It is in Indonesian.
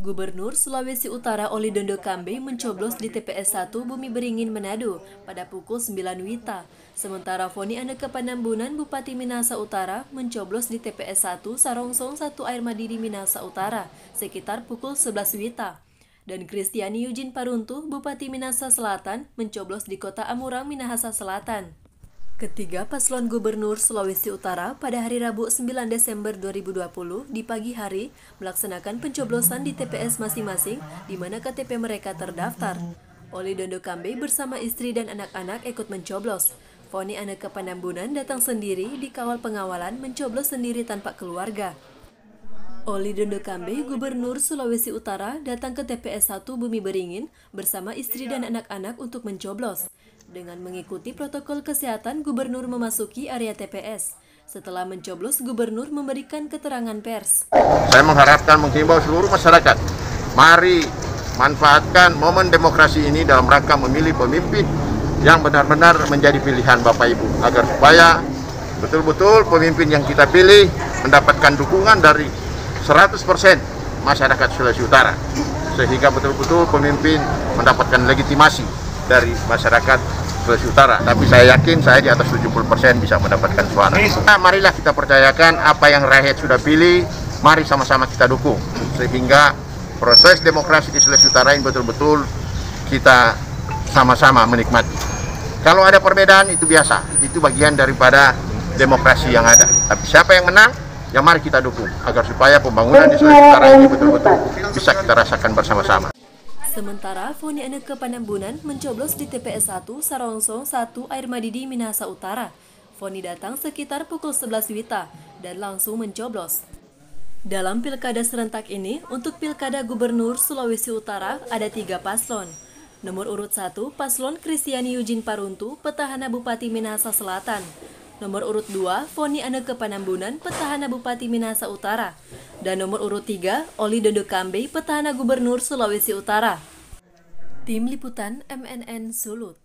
Gubernur Sulawesi Utara Oli Dondo Kambe mencoblos di TPS 1 Bumi Beringin, Manado pada pukul 9 WITA. Sementara Foni Anneke Panambunan Bupati Minahasa Utara mencoblos di TPS 1 Sarongsong 1 Air Madidi, Minahasa Utara sekitar pukul 11 WITA. Dan Kristiani Eugene Paruntuh Bupati Minahasa Selatan mencoblos di Kota Amurang, Minahasa Selatan. Ketiga paslon Gubernur Sulawesi Utara pada hari Rabu 9 Desember 2020 di pagi hari melaksanakan pencoblosan di TPS masing-masing di mana KTP mereka terdaftar. Oli Dondo Kambe bersama istri dan anak-anak ikut mencoblos. Foni Anneke Panambunan datang sendiri dikawal pengawalan mencoblos sendiri tanpa keluarga. Oli Dondo Kambe, Gubernur Sulawesi Utara, datang ke TPS 1 Bumi Beringin bersama istri dan anak-anak untuk mencoblos. Dengan mengikuti protokol kesehatan, Gubernur memasuki area TPS. Setelah mencoblos, Gubernur memberikan keterangan pers. Saya mengharapkan menghimbau seluruh masyarakat, mari manfaatkan momen demokrasi ini dalam rangka memilih pemimpin yang benar-benar menjadi pilihan Bapak Ibu, agar supaya betul-betul pemimpin yang kita pilih mendapatkan dukungan dari 100% masyarakat Sulawesi Utara, sehingga betul-betul pemimpin mendapatkan legitimasi dari masyarakat Sulawesi Utara. Tapi saya yakin saya di atas 70% bisa mendapatkan suara. Nah, marilah kita percayakan apa yang rakyat sudah pilih, mari sama-sama kita dukung, sehingga proses demokrasi di Sulawesi Utara ini betul-betul kita sama-sama menikmati. Kalau ada perbedaan itu biasa, itu bagian daripada demokrasi yang ada. Tapi siapa yang menang, ya mari kita dukung, agar supaya pembangunan di Sulawesi Utara ini betul-betul bisa kita rasakan bersama-sama. Sementara Foni Anneke Panambunan mencoblos di TPS 1 Sarongsong 1 Air Madidi, Minahasa Utara. Foni datang sekitar pukul 11 WITA dan langsung mencoblos. Dalam pilkada serentak ini, untuk pilkada Gubernur Sulawesi Utara ada 3 paslon. Nomor urut 1, paslon Kristiani Eugene Paruntuh, petahana Bupati Minahasa Selatan. Nomor urut 2, Foni Anneke Panambunan, petahana Bupati Minahasa Utara. Dan nomor urut 3, Oli Dondo Kambe, petahana Gubernur Sulawesi Utara. Tim Liputan MNN Sulut.